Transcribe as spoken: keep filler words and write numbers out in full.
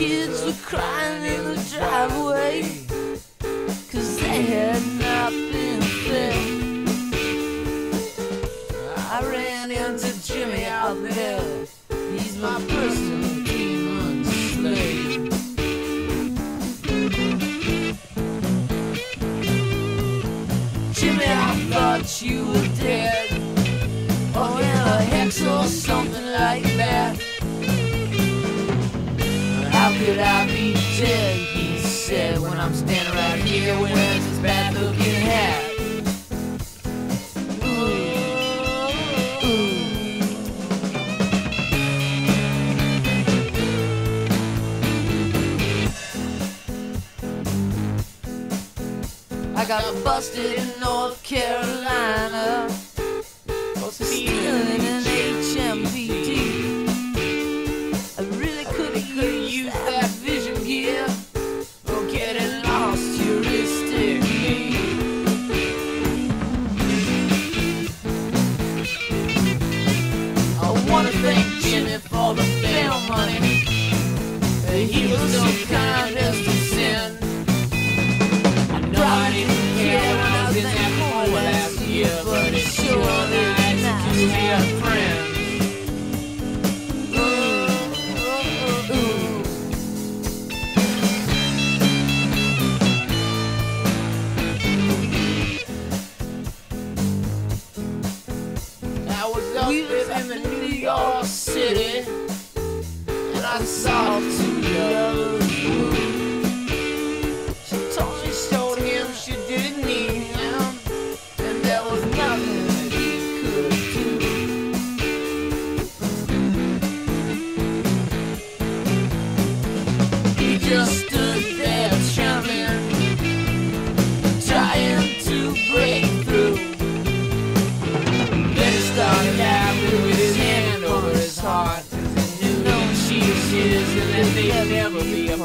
kids were crying in the driveway, 'cause they had not been fed. I ran into Jimmy out there. He's my personal demon slave. Jimmy, I thought you were dead, or in a hex or something like that. How could I be dead, he said, when I'm standing right here wearing this bad looking hat. I got busted in North Carolina for stealing an H M V D. I really could have used that vision gear for getting lost heuristically. I want to thank Jimmy for the bail money. He was so kind as to send. I didn't care when I was in that hole last year, but it's sure nice to be a friend. I was up in the New York City, and I saw two young women. She told me, showed him she didn't need him, and there was nothing that he could do. He just stood there chumming, trying to break through. Then he started laughing with his hand over his heart, 'cause he knew she was his and that they'd never be apart.